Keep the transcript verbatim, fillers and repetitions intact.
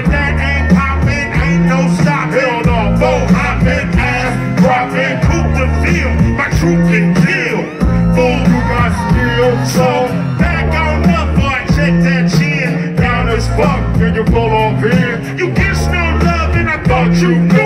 but that ain't poppin', ain't no stopping. Hell no, four hoppin', ass dropping, coop the field, my troop can kill. Fool, you got skill, so back on up, boy, check that chin. Down as fuck, and you fall off in. You get no love, and I thought you knew.